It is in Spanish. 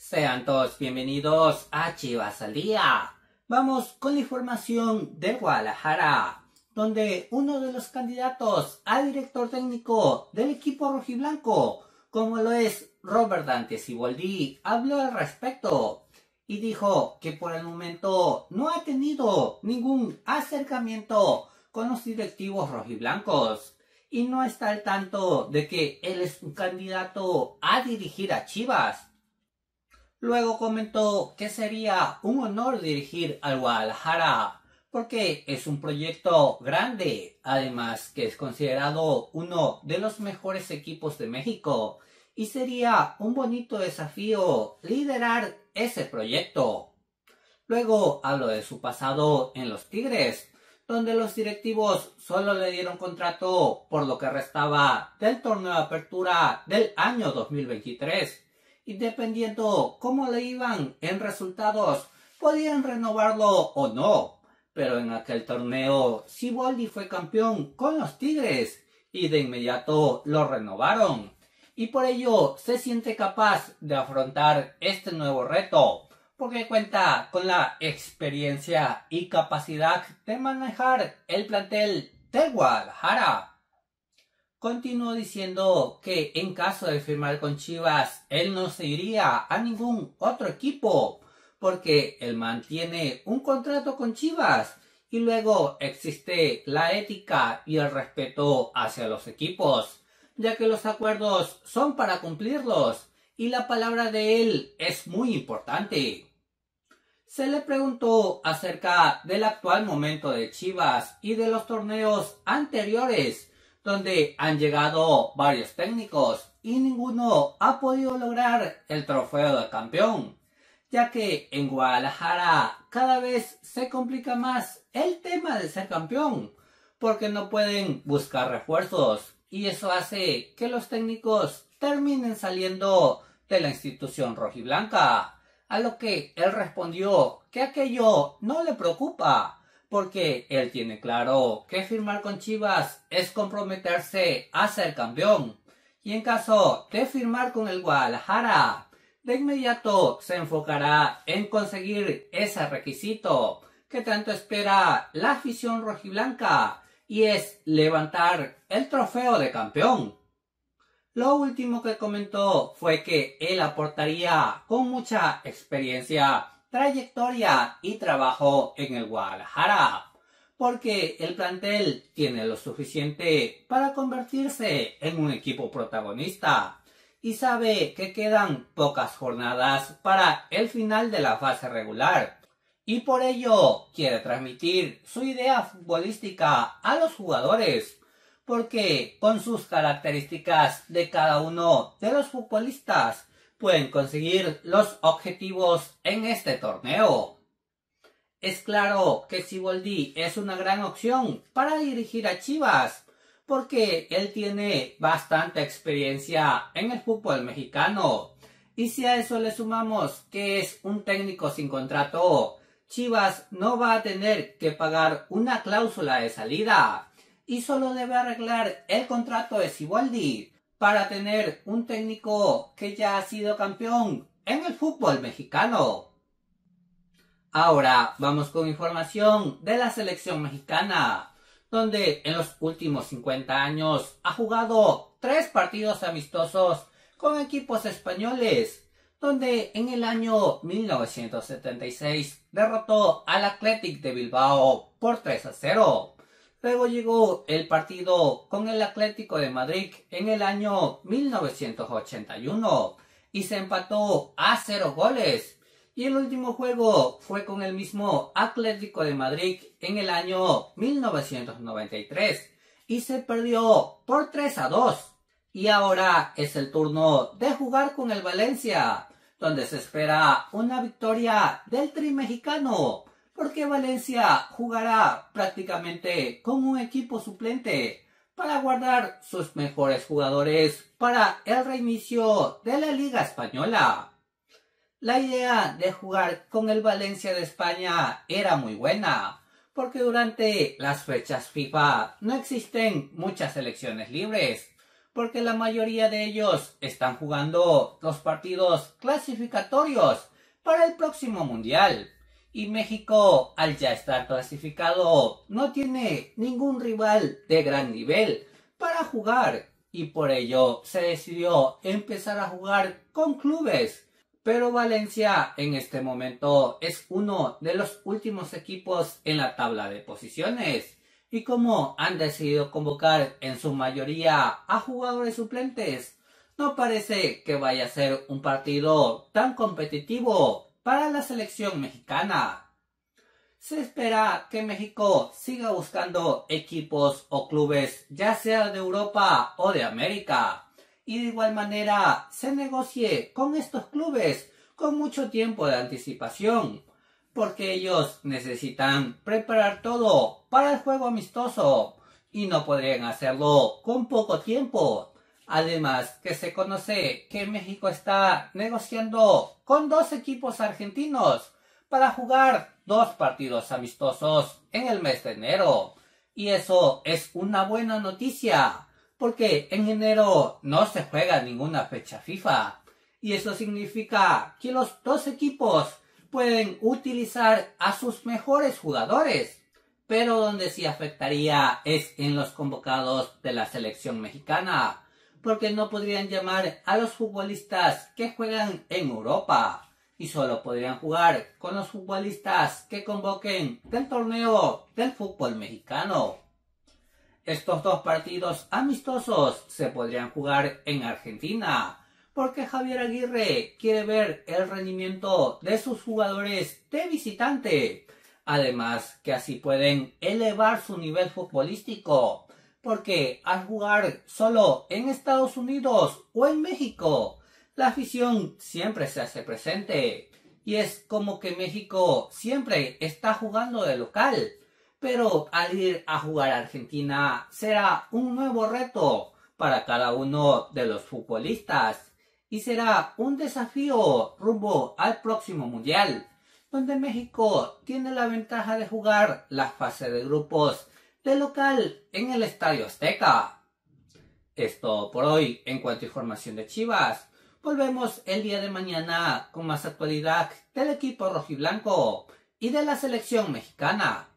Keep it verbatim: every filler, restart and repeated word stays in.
Sean todos bienvenidos a Chivas al Día. Vamos con la información del Guadalajara, donde uno de los candidatos a director técnico del equipo rojiblanco, como lo es Robert Dante Siboldi, habló al respecto y dijo que por el momento no ha tenido ningún acercamiento con los directivos rojiblancos y no está al tanto de que él es un candidato a dirigir a Chivas. Luego comentó que sería un honor dirigir al Guadalajara, porque es un proyecto grande, además que es considerado uno de los mejores equipos de México, y sería un bonito desafío liderar ese proyecto. Luego habló de su pasado en los Tigres, donde los directivos solo le dieron contrato por lo que restaba del torneo de apertura del año dos mil veintitrés. Y dependiendo cómo le iban en resultados, podían renovarlo o no. Pero en aquel torneo, Siboldi fue campeón con los Tigres y de inmediato lo renovaron. Y por ello se siente capaz de afrontar este nuevo reto, porque cuenta con la experiencia y capacidad de manejar el plantel del Guadalajara. Continuó diciendo que en caso de firmar con Chivas, él no se iría a ningún otro equipo, porque él mantiene un contrato con Chivas y luego existe la ética y el respeto hacia los equipos, ya que los acuerdos son para cumplirlos y la palabra de él es muy importante. Se le preguntó acerca del actual momento de Chivas y de los torneos anteriores, donde han llegado varios técnicos y ninguno ha podido lograr el trofeo de campeón, ya que en Guadalajara cada vez se complica más el tema de ser campeón, porque no pueden buscar refuerzos y eso hace que los técnicos terminen saliendo de la institución rojiblanca, a lo que él respondió que aquello no le preocupa, porque él tiene claro que firmar con Chivas es comprometerse a ser campeón. Y en caso de firmar con el Guadalajara, de inmediato se enfocará en conseguir ese requisito que tanto espera la afición rojiblanca, y es levantar el trofeo de campeón. Lo último que comentó fue que él aportaría con mucha experiencia, trayectoria y trabajo en el Guadalajara, porque el plantel tiene lo suficiente para convertirse en un equipo protagonista y sabe que quedan pocas jornadas para el final de la fase regular y por ello quiere transmitir su idea futbolística a los jugadores, porque con sus características de cada uno de los futbolistas pueden conseguir los objetivos en este torneo. Es claro que Siboldi es una gran opción para dirigir a Chivas, porque él tiene bastante experiencia en el fútbol mexicano. Y si a eso le sumamos que es un técnico sin contrato, Chivas no va a tener que pagar una cláusula de salida y solo debe arreglar el contrato de Siboldi para tener un técnico que ya ha sido campeón en el fútbol mexicano. Ahora vamos con información de la selección mexicana, donde en los últimos cincuenta años ha jugado tres partidos amistosos con equipos españoles, donde en el año mil novecientos setenta y seis derrotó al Athletic de Bilbao por tres a cero. Luego llegó el partido con el Atlético de Madrid en el año mil novecientos ochenta y uno y se empató a cero goles. Y el último juego fue con el mismo Atlético de Madrid en el año mil novecientos noventa y tres y se perdió por tres a dos. Y ahora es el turno de jugar con el Valencia, donde se espera una victoria del Tri mexicano, porque Valencia jugará prácticamente con un equipo suplente para guardar sus mejores jugadores para el reinicio de la Liga Española. La idea de jugar con el Valencia de España era muy buena, porque durante las fechas FIFA no existen muchas selecciones libres, porque la mayoría de ellos están jugando los partidos clasificatorios para el próximo mundial. Y México, al ya estar clasificado, no tiene ningún rival de gran nivel para jugar, y por ello se decidió empezar a jugar con clubes. Pero Valencia en este momento es uno de los últimos equipos en la tabla de posiciones, y como han decidido convocar en su mayoría a jugadores suplentes, no parece que vaya a ser un partido tan competitivo para la selección mexicana. Se espera que México siga buscando equipos o clubes, ya sea de Europa o de América, y de igual manera se negocie con estos clubes con mucho tiempo de anticipación, porque ellos necesitan preparar todo para el juego amistoso y no podrían hacerlo con poco tiempo. Además que se conoce que México está negociando con dos equipos argentinos para jugar dos partidos amistosos en el mes de enero. Y eso es una buena noticia, porque en enero no se juega ninguna fecha FIFA. Y eso significa que los dos equipos pueden utilizar a sus mejores jugadores. Pero donde sí afectaría es en los convocados de la selección mexicana, porque no podrían llamar a los futbolistas que juegan en Europa y solo podrían jugar con los futbolistas que convoquen del torneo del fútbol mexicano. Estos dos partidos amistosos se podrían jugar en Argentina, porque Javier Aguirre quiere ver el rendimiento de sus jugadores de visitante, además que así pueden elevar su nivel futbolístico, porque al jugar solo en Estados Unidos o en México, la afición siempre se hace presente, y es como que México siempre está jugando de local, pero al ir a jugar a Argentina será un nuevo reto para cada uno de los futbolistas, y será un desafío rumbo al próximo mundial, donde México tiene la ventaja de jugar la fase de grupos de local en el Estadio Azteca. Esto por hoy en cuanto a información de Chivas. Volvemos el día de mañana con más actualidad del equipo rojiblanco y de la selección mexicana.